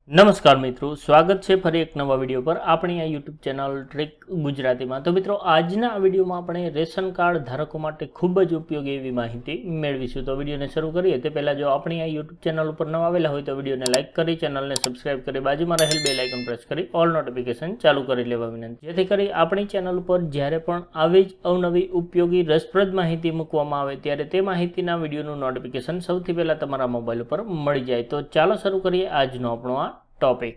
નમસ્કાર મિત્રો, સ્વાગત છે ફરી એક નવા વિડીયો પર આપણી આ યુટ્યુબ ચેનલ ટ્રેક ગુજરાતીમાં। તો મિત્રો, આજના આ વિડીયોમાં આપણે રેશન કાર્ડ ધારકો માટે ખૂબ જ ઉપયોગી એવી માહિતી મેળવીશું। તો વિડીયોને શરૂ કરીએ તે પહેલાં જો આપણી આ યુટ્યુબ ચેનલ ઉપર નવા આવેલા હોય તો વિડીયોને લાઇક કરી, ચેનલને સબસ્ક્રાઇબ કરી, બાજુમાં રહેલ બેલ આઇકન પ્રેસ કરી ઓલ નોટિફિકેશન ચાલુ કરી લેવા વિનંતી, જેથી કરી આપણી ચેનલ ઉપર જ્યારે પણ આવી જ અવનવી ઉપયોગી રસપ્રદ માહિતી મૂકવામાં આવે ત્યારે તે માહિતીના વિડીયોનું નોટિફિકેશન સૌથી પહેલાં તમારા મોબાઈલ ઉપર મળી જાય। તો ચાલો શરૂ કરીએ આજનો આપણો આ टॉपिक।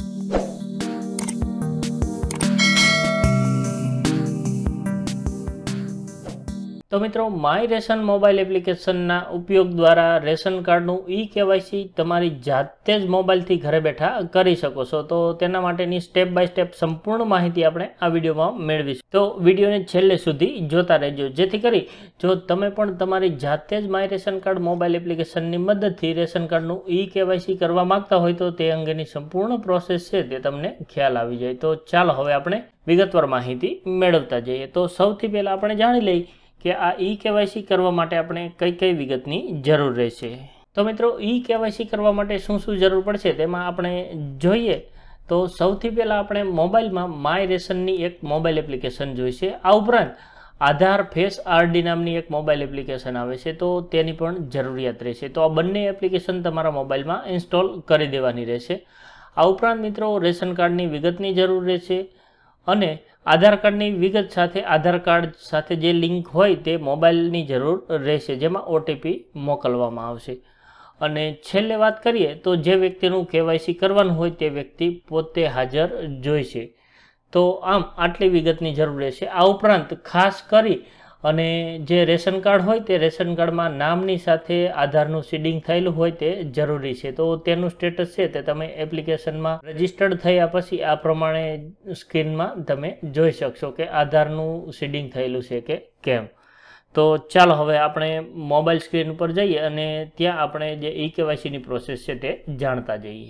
तो मित्रों, माय रेशन मोबाइल एप्लिकेशन उपयोग द्वारा रेशन कार्ड ई-केवायसी तमारी जाते ज मोबाइल थी घरे बैठा करी सको छो। तो तेना माटेनी स्टेप बाय स्टेप संपूर्ण माहिती आपणे आ विडियो में मेळवीशुं। तो विडियो ने छेल्ले सुधी जोता रहेजो, जेथी करी जो तमे पण तमारी जाते ज my ration card mobile application नी मददथी रेशन कार्ड ई-केवायसी करवा मांगता होय तो ते अंगेनी संपूर्ण प्रोसेस छे ते तमने ख्याल आवी जाय। तो चालो हवे आपणे विगतवार माहिती मेळवता जईए। तो सौथी पहेला आपणे जाणी लईए कि आ ई-केवायसी करवा माटे आपणे कई कई विगतनी जरूर रहेशे। तो मित्रों, ई-केवायसी करवा माटे शुं शुं जरूर पड़शे तेमां आपणे जोईए तो सौथी पहेला आपणे मोबाइलमां माय रेशननी एक मोबाइल एप्लिकेशन जोईशे। आ उपरांत आधार फेस आरडी नामनी एक मोबाइल एप्लिकेशन आवे छे, तो तेनी पण जरूरियात रहेशे। तो आ बंने एप्लिकेशन तमारा मोबाइलमां इंस्टॉल करी देवानी रहेशे। आ उपरांत मित्रों, रेशन कार्डनी विगतनी जरूर रहेशे अने आधार कार्डनी विगत साथे आधार कार्ड साथे जे लिंक होय ते मोबाइलनी जरूर रहेशे, जेमां ओटीपी मोकलवामां आवशे। अने छेल्ले वात करीए तो जे व्यक्तिनुं केवायसी करवानुं होय ते व्यक्ति पोते हाजर जोईशे। तो आम आटली विगतनी जरूर रहेशे। आ उपरांत खास करी अने जे रेशन कार्ड होय ते रेशन कार्डमां नामनी साथे आधारनुं सीडिंग थयेलुं होय ते जरूरी छे। तो तेनुं स्टेटस छे ते तमे एप्लिकेशनमां रजिस्टर्ड थया पछी आ प्रमाणे स्क्रीनमां तमे जोई शकशो के आधारनुं सीडिंग थयेलुं छे के केम। तो चालो हवे आपणे मोबाइल स्क्रीन पर जईए अने त्यां आपणे जे ई-केवायसीनी प्रोसेस छे ते जाणता जईए।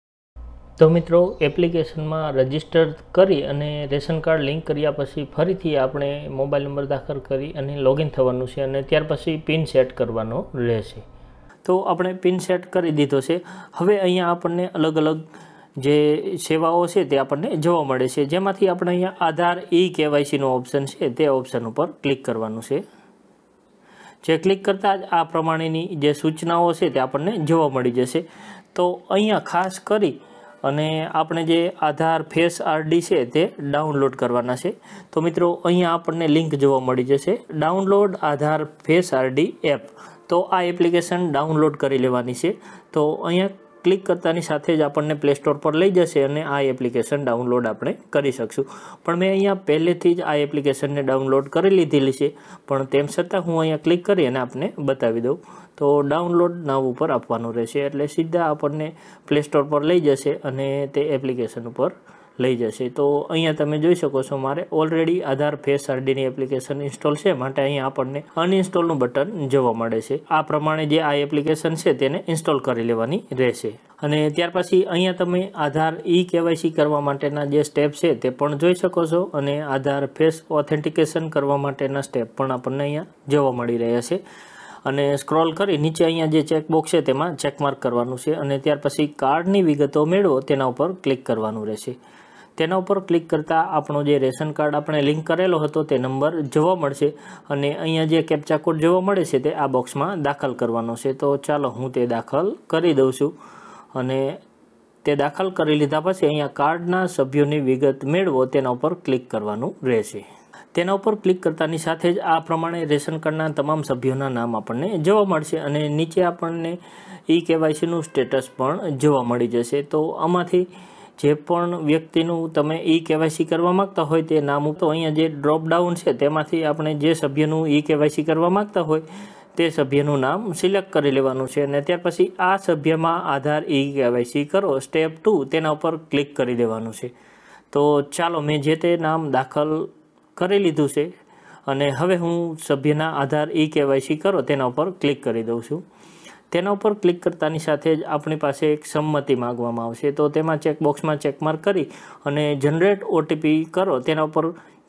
तो मित्रों, एप्लिकेशन में रजिस्टर करी अने रेशन कार्ड लिंक कर्या पछी फरीथी आपणे मोबाइल नंबर दाखल करी अने लॉगिन थवानुं छे अने त्यार पछी पिन सेट करवानो रहेशे। तो आपणे पिन सेट करी दीधो छे। हवे अहींया आपणे अलग अलग जे सेवाओ छे ते आपणे जोवा मळे छे, जेमांथी आपणे अहींया आधार ई-केवायसी नो ऑप्शन छे ते ऑप्शन उपर क्लिक करवानुं छे। जे क्लिक करता ज आ प्रमाणेनी जे सूचनाओ छे ते आपणे जोवा मळी जशे। तो अहींया खास करी अने आपणे जे आधार फेस आरडी छे ते डाउनलॉड करवाना छे। तो मित्रों, अहींया आपणे लिंक जोवा मळी जशे, download Aadhaar face RD app. तो आ एप्लिकेशन डाउनलॉड करी लेवानी छे। तो अहींया क्लिक करतानी साथे ज आपणे प्ले स्टोर पर लई जशे अने आ एप्लिकेशन डाउनलॉड आपणे करी शकशुं। पण मैं अहींया पहेलेथी ज आ एप्लिकेशनने डाउनलॉड करी लीधेली छे, पण तेम छतां हूँ अहींया क्लिक करी अने आपने बतावी दऊं। तो डाउनलॉड नाव उपर आपवानुं रहेशे एटले सीधा आपणे प्ले स्टोर पर लई जशे अने ते एप्लिकेशन उपर लई जशे। तो अहींया तमे जोई शको छो मारे ऑलरेडी आधार फेस आरडीनी एप्लिकेशन इंस्टॉल छे, माटे अहींया आपणने अनइंस्टॉलनुं बटन जोवा मळे छे। आ प्रमाणे जे आ एप्लिकेशन छे तेने इंस्टॉल करी लेवानी रहेशे। अने त्यार पछी अहींया तमे आधार ई-केवायसी करवा माटेना जे स्टेप छे ते पण जोई शको छो अने आधार फेस ऑथेंटिकेशन करवा माटेना स्टेप पण आपणने अहींया जोवा मळी रह्या छे। अने स्क्रॉल करी नीचे अहींया जे चेकबॉक्स छे तेमां चेकमार्क करवानुं छे अने त्यार पछी कार्डनी विगतो मेळवो तेना उपर क्लिक करवानुं रहेशे। तेना उपर क्लिक करता आपणो जे रेशन कार्ड आपणे लिंक करेलो हतो ते नंबर जोवा मळशे अने अहींया जे केप्चा कोड जोवा मळे छे ते आ बॉक्समां दाखल करवानो छे। तो चालो हूँ ते दाखल करी दऊं छुं अने ते दाखल करी लीधा पछी अहींया कार्डना सभ्योनी विगत मेळवो तेना उपर क्लिक करवानुं रहेशे। तेना उपर क्लिक करतानी साथे ज आ प्रमाणे रेशन कार्डना तमाम सभ्योना नाम आपणने जोवा मळशे अने नीचे आपणने ई-केवायसीनुं स्टेटस पण जोवा मळी जशे। तो आमांथी जे पण व्यक्तिनुं तमे ई-केवायसी करवा मांगता होय ते नाम तो अहींया जे ड्रॉप डाउन छे तेमांथी आपणे जे सभ्यनुं ई-केवायसी करवा मांगता होय ते सभ्यनुं नाम सिलेक्ट करी लेवानुं छे अने त्यार पछी आ सभ्यमां आधार ई-केवायसी करो स्टेप 2 तेना उपर क्लिक करी देवानुं छे। तो चालो मैं जे ते नाम दाखल करी लीधुं छे अने हवे हूँ सभ्यना आधार ई-केवायसी करो तेना उपर क्लिक करी दऊं छुं। तेना उपर क्लिक करतानी साथे ज आपणी पासे एक संमति मांगवामां आवशे। तो तेमां चेकबॉक्समां चेकमार्क करी अने जनरेट ओटीपी करो तेना उपर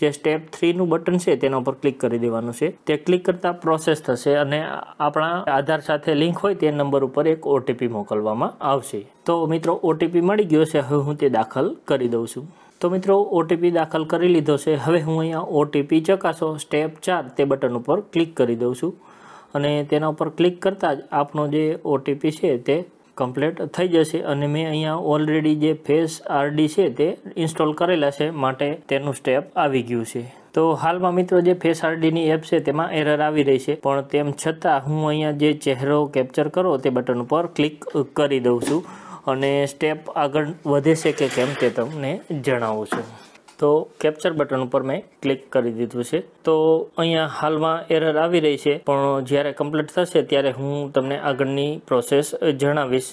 જે સ્ટેપ 3નું બટન છે તેના ઉપર ક્લિક કરી દેવાનું છે. તે ક્લિક કરતાં પ્રોસેસ થશે અને આપણા આધાર સાથે લિંક હોય તે નંબર ઉપર એક OTP મોકલવામાં આવશે. તો મિત્રો OTP મળી ગયો છે. હવે હું તે દાખલ કરી દઉં છું. તો મિત્રો OTP દાખલ કરી લીધો છે. હવે હું અહીંયા OTP ચકાસો સ્ટેપ 4 તે બટન ઉપર ક્લિક કરી દઉં છું અને તેના ઉપર ક્લિક કરતાં જ આપણો જે OTP છે તે કમ્પ્લીટ થઈ જશે અને મેં અહીંયા ઓલરેડી જે ફેસ RD છે તે ઇન્સ્ટોલ કરેલા છે માટે તેનું સ્ટેપ આવી ગયું છે. તો હાલમાં મિત્રો જે ફેસ RDની એપ છે તેમાં એરર આવી રહી છે, પણ તેમ છતાં હું અહીંયા જે ચહેરો કેપ્ચર કરો તે બટન ઉપર ક્લિક કરી દઉં છું અને સ્ટેપ આગળ વધે છે કે કેમ તે તમને જણાવું છું. તો કેપ્ચર બટન ઉપર મેં ક્લિક કરી દીધું છે. તો અહીંયા હાલમાં એરર આવી રહી છે, પણ જ્યારે કમ્પ્લીટ થશે ત્યારે હું તમને આગળની પ્રોસેસ જણાવીશ.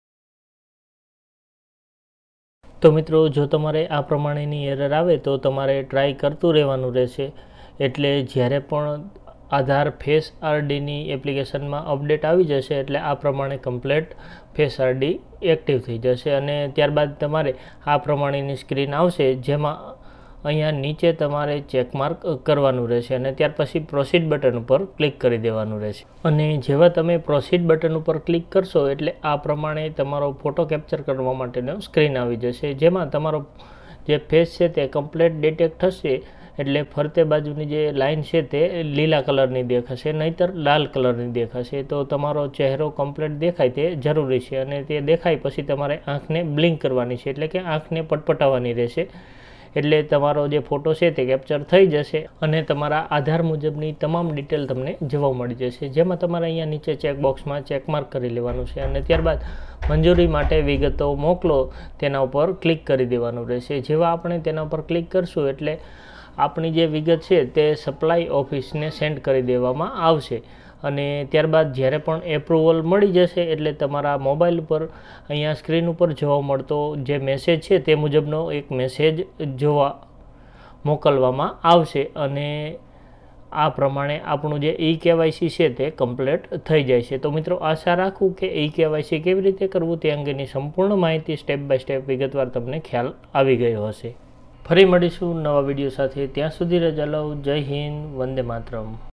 તો મિત્રો જો તમારે આ પ્રમાણેની એરર આવે તો તમારે ટ્રાય કરતું રહેવાનું રહેશે. એટલે જ્યારે પણ આધાર ફેસ RDની એપ્લિકેશનમાં અપડેટ આવી જશે એટલે આ પ્રમાણે કમ્પ્લીટ ફેસ RD એક્ટિવ થઈ જશે અને ત્યારબાદ તમારે આ પ્રમાણેની સ્ક્રીન આવશે, જેમાં અહીંયા નીચે તમારે ચેકમાર્ક કરવાનું રહેશે અને ત્યાર પછી પ્રોસીડ બટન ઉપર ક્લિક કરી દેવાનું રહેશે. અને જેવા તમે પ્રોસીડ બટન ઉપર ક્લિક કરશો એટલે આ પ્રમાણે તમારો ફોટો કેપ્ચર કરવા માટેનો સ્ક્રીન આવી જશે, જેમાં તમારો જે ફેસ છે તે કમ્પ્લીટ ડિટેક્ટ થશે. એટલે ફરતે બાજુની જે લાઇન છે તે લીલા કલરની દેખાશે, નહીંતર લાલ કલરની દેખાશે. તો તમારો ચહેરો કમ્પ્લીટ દેખાય તે જરૂરી છે અને તે દેખાય પછી તમારે આંખને બ્લિંક કરવાની છે, એટલે કે આંખને પટપટાવવાની રહેશે. એટલે તમારો જે ફોટો છે તે કેપ્ચર થઈ જશે અને તમારા આધાર મુજબની તમામ ડિટેલ તમને જોવા મળી જશે, જેમાં તમારે અહીંયા નીચે ચેકબોક્સમાં ચેકમાર્ક કરી લેવાનું છે અને ત્યારબાદ મંજૂરી માટે વિગતો મોકલો તેના ઉપર ક્લિક કરી દેવાનું રહેશે. જેવા આપણે તેના ઉપર ક્લિક કરશું એટલે આપણી જે વિગત છે તે સપ્લાય ઓફિસને સેન્ડ કરી દેવામાં આવશે અને ત્યારબાદ જ્યારે પણ એપ્રુવલ મળી જશે એટલે તમારા મોબાઈલ ઉપર અહીંયા સ્ક્રીન ઉપર જોવા મળતો જે મેસેજ છે તે મુજબનો એક મેસેજ જોવા મોકલવામાં આવશે અને આ પ્રમાણે આપણું જે eKYC છે તે કમ્પ્લીટ થઈ જાય છે. તો મિત્રો આશા રાખું કે eKYC કેવી રીતે કરવું તે અંગેની સંપૂર્ણ માહિતી સ્ટેપ બાય સ્ટેપ વિગતવાર તમને ખ્યાલ આવી ગયો હશે. ફરી મળીશું નવા વિડીયો સાથે. ત્યાં સુધી રજા લો. જય હિન્દ, વંદે માતરમ.